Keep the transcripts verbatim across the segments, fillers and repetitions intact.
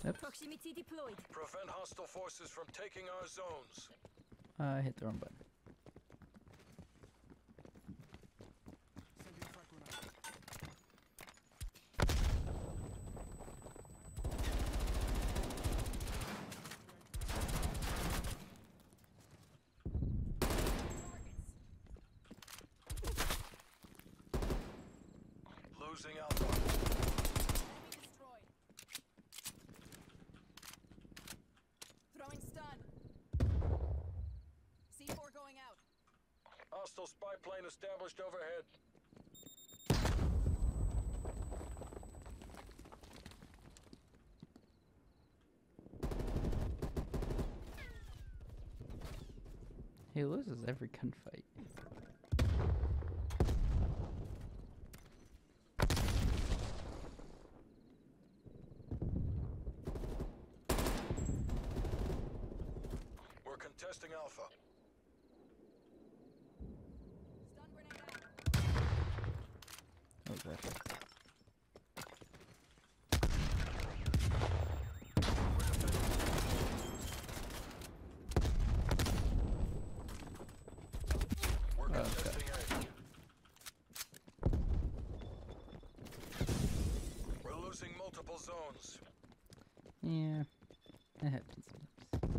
Oops. Proximity deployed. Prevent hostile forces from taking our zones. Uh, I hit the wrong button. Losing Alpha. Enemy destroyed. Throwing stun. C four going out. Hostile spy plane established overhead. He loses every gunfight. We're contesting Alpha. Stun grenade out. Oh gosh. We're Oh, contesting A. We're losing multiple zones. Yeah, that happens sometimes.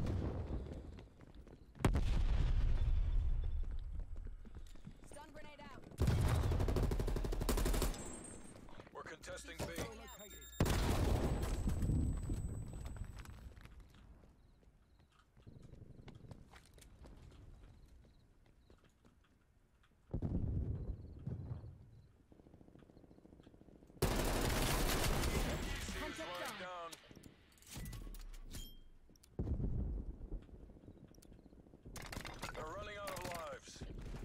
Stun grenade out. We're contesting C four B. going out. He's Contact lying down. down. They're running out of lives.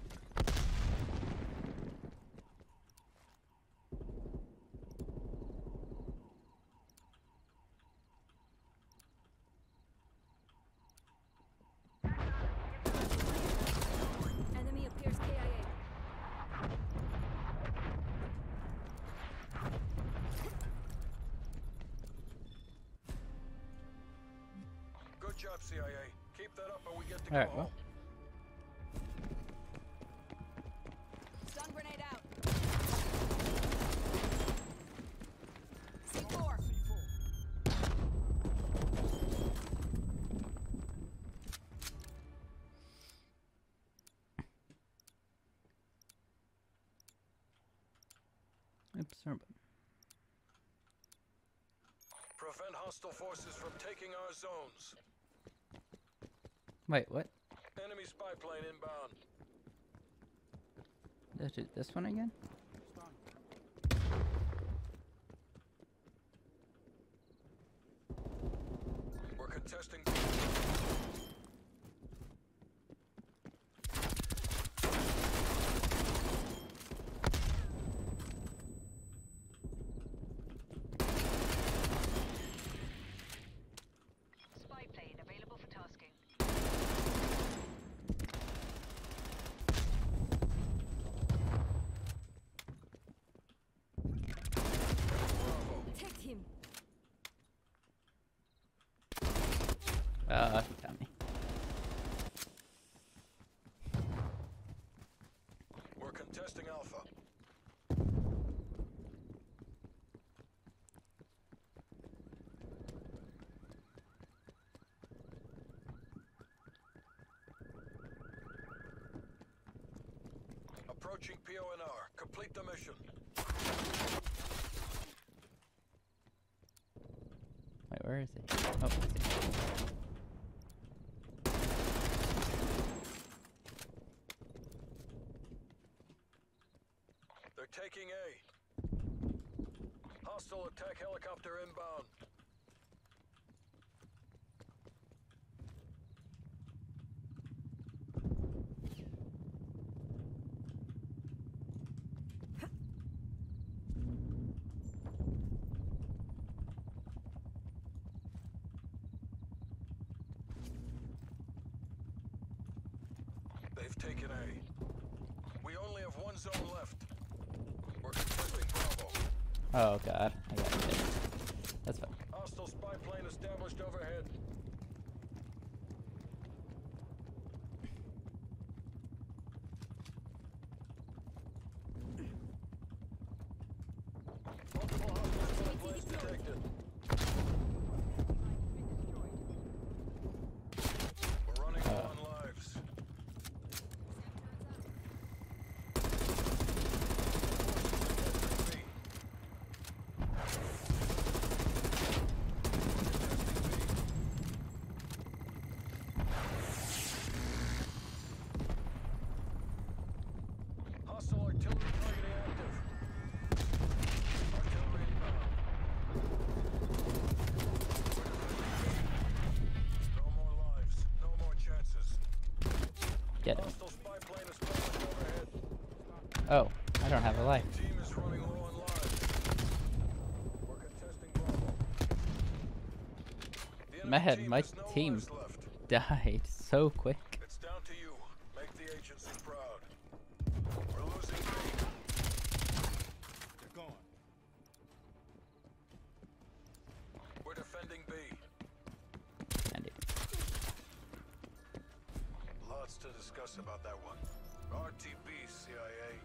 Enemy appears K I A. Good job, C I A. Keep that up and we get to All go right, home. well. Stun grenade out. C four. Oops, wrong button. Prevent hostile forces from taking our zones. Wait, what? Enemy spy plane inbound. Did I do this one again? We're contesting. Spy plane available for tasking. Bravo. Take him. Uh, he got me. We're contesting Alpha. Approaching P O N R. Complete the mission. Wait, where is he? Oh, I see. They're taking A. Hostile attack helicopter inbound. They've taken A. We only have one zone left. We're contesting Bravo. Oh god, I got hit. That's fine. Hostile spy plane is Get him. Hostile spy plane is flying overhead. Oh, I don't have a life. Team is running low on lives. We're contesting Bravo. The My enemy head, team my has no team lives left. died so quick. It's down to you. Make the agency proud. We're losing B. They're gone. We're defending B. And it, Lots to discuss about that one. R T B, C I A.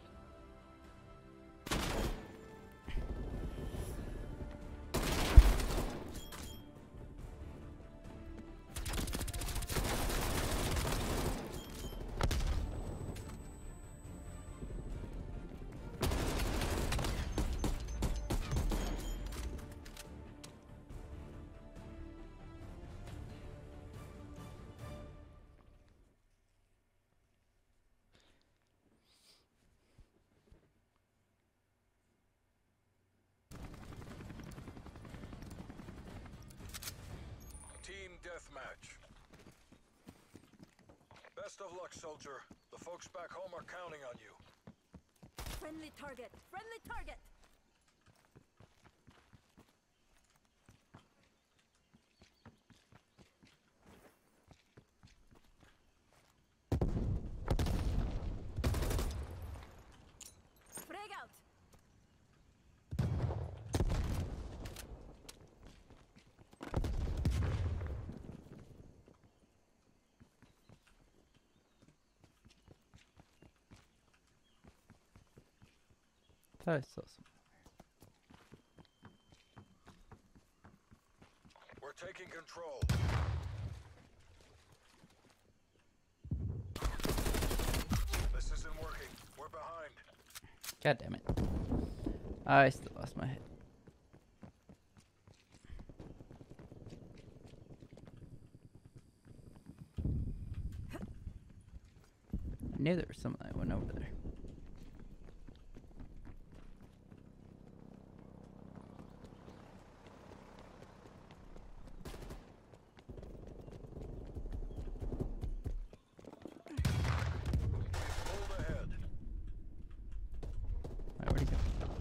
Team deathmatch. Best of luck, soldier. The folks back home are counting on you. Friendly target. Friendly target. Frag out. thought I saw some. We're taking control. This isn't working. We're behind. God damn it. I still lost my head. I knew there was something that went over there. Pulled ahead. Wait, where'd he go?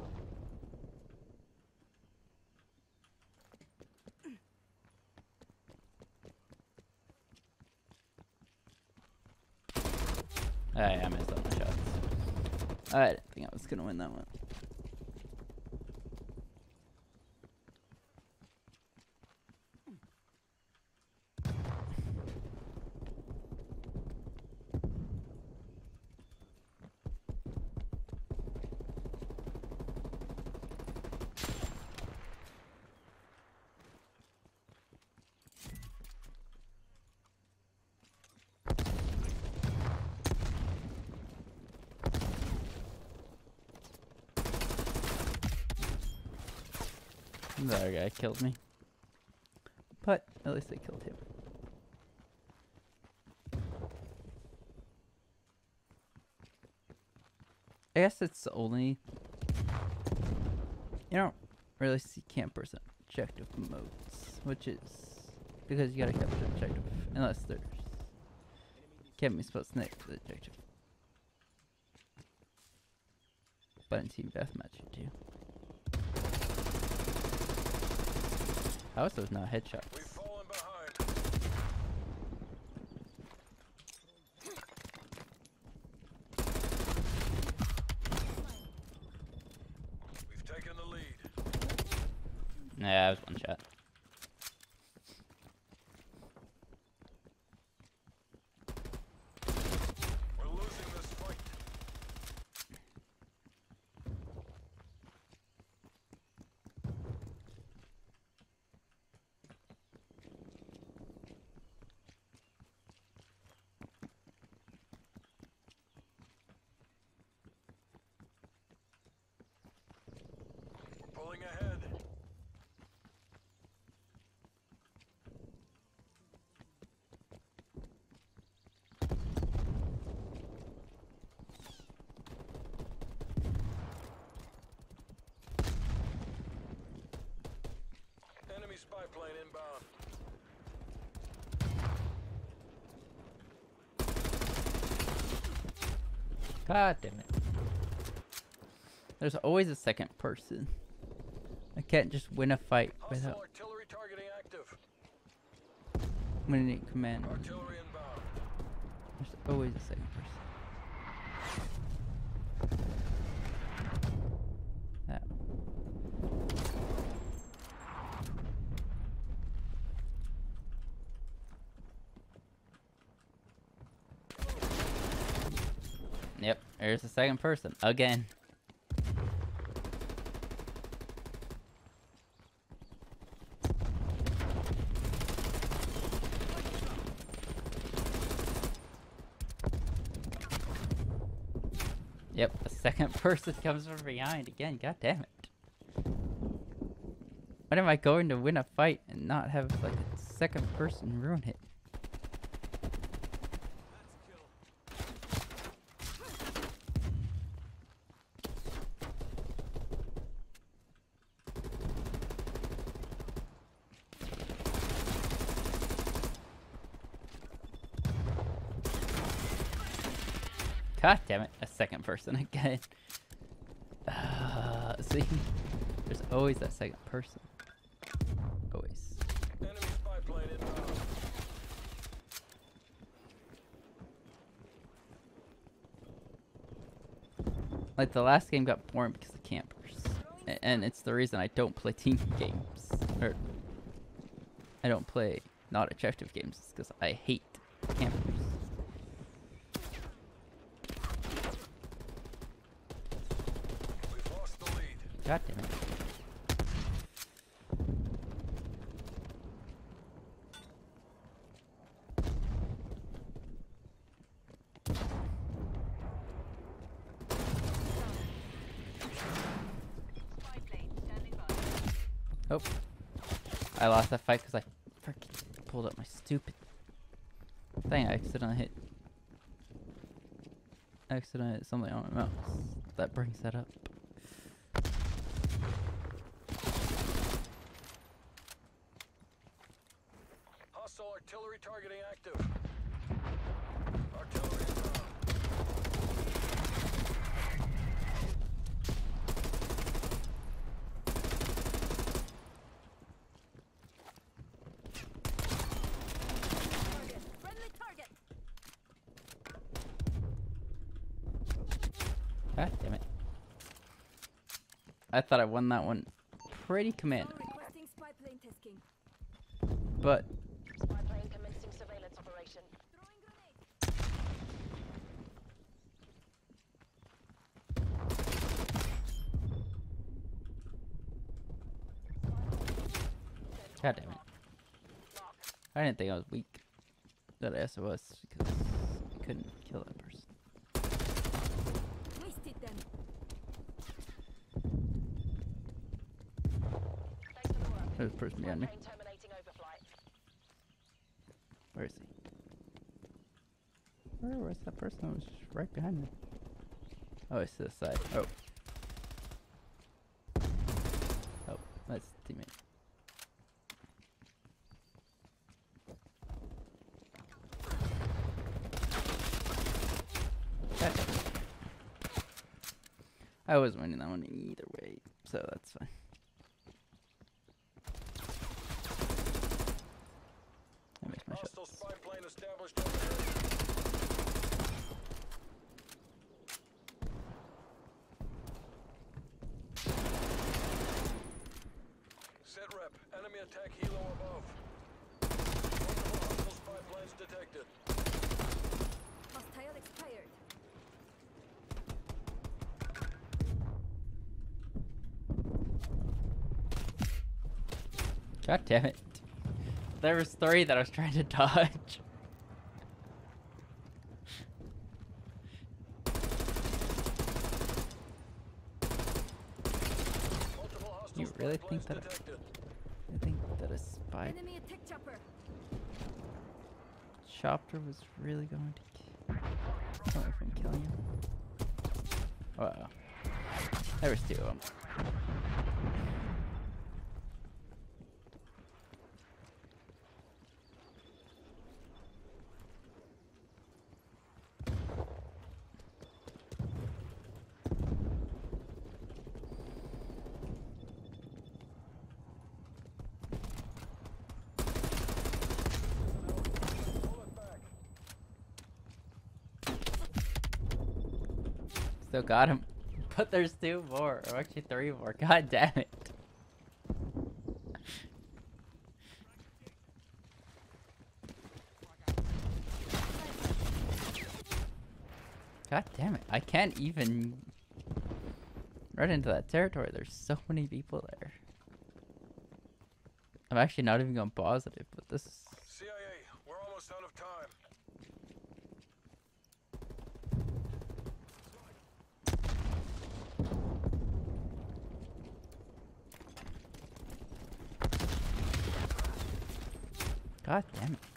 Ah, yeah, I missed all my shots. I didn't think I was gonna win that one. The other guy killed me. But at least I killed him. I guess it's the only... You don't really see campers on objective modes, which is because you gotta capture the objective, unless there's camping spots next to the objective. But in team deathmatch you do. How is those not headshots? We've fallen behind. We've taken the lead. Nah, that was one shot. We're losing this fight. Pulling ahead. Enemy spy plane inbound. God damn it. There's always a second person. I can't just win a fight Hostile without artillery targeting active. winning command. Artillery inbound. There's always a second person. That. Yep, there's a second person again. Yep, a second person comes from behind again. God damn it. When am I going to win a fight and not have like a second person ruin it? God damn it, a second person again. Uh, see, there's always that second person. Always. Enemy spy plane inbound. Like the last game got boring because of campers. A- and it's the reason I don't play team games. Or I don't play not objective games because I hate campers. We've lost the lead. God damn it. Spy plane standing by. Oh. I lost that fight because I freaking pulled up my stupid thing. I accidentally hit. I accidentally hit something on my mouse. That brings that up. Hostile artillery targeting active. Artillery inbound. Target. Friendly target. God damn it. I thought I won that one pretty commandingly. Requesting spy plane tasking. But Spy plane commencing surveillance operation. Throwing grenade. God damn it. I didn't think I was weak. That ass was because I couldn't kill that person. Wasted them. Thanks for the work. There's a person behind me. Plane terminating overflight. Where is he? Where was that person that was right behind me? Oh, it's to the side. Oh. Oh, that's teammate. God damn it. I was winning that one either way, so that's fine. That makes my Hostile shots. spy plane established overhead. Sit rep. Enemy attack helo above. Multiple hostile spy planes detected. Hostile expired. God damn it. There was three that I was trying to dodge. Multiple hostile You spy really planes think that I- detected. I think that a spy Enemy attack chopper. chopper was really going to kill me from killing him. Wow. There was two of them. Still got him. But there's two more, or actually three more. God damn it. God damn it. I can't even run into that territory. There's so many people there. I'm actually not even going positive, but this is... C I A, we're almost out of time. God damn it.